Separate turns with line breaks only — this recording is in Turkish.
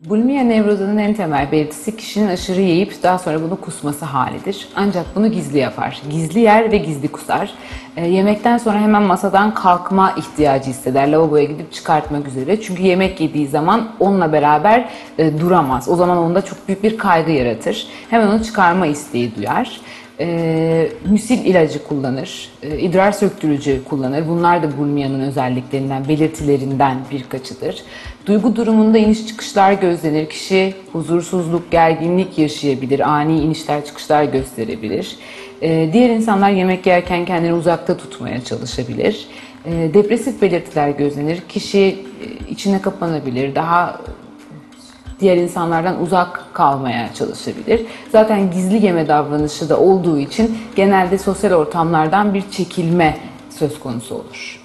Bulimia nevrozunun en temel belirtisi kişinin aşırı yiyip daha sonra bunu kusması halidir. Ancak bunu gizli yapar. Gizli yer ve gizli kusar. Yemekten sonra hemen masadan kalkma ihtiyacı hisseder. Lavaboya gidip çıkartmak üzere. Çünkü yemek yediği zaman onunla beraber duramaz. O zaman onda çok büyük bir kaygı yaratır. Hemen onu çıkarma isteği duyar. Müsil ilacı kullanır, idrar söktürücü kullanır. Bunlar da bulimia'nın özelliklerinden, belirtilerinden birkaçıdır. Duygu durumunda iniş çıkışlar gözlenir. Kişi huzursuzluk, gerginlik yaşayabilir, ani inişler çıkışlar gösterebilir. Diğer insanlar yemek yerken kendini uzakta tutmaya çalışabilir. Depresif belirtiler gözlenir. Kişi içine kapanabilir, daha diğer insanlardan uzak kalmaya çalışabilir. Zaten gizli yeme davranışı da olduğu için genelde sosyal ortamlardan bir çekilme söz konusu olur.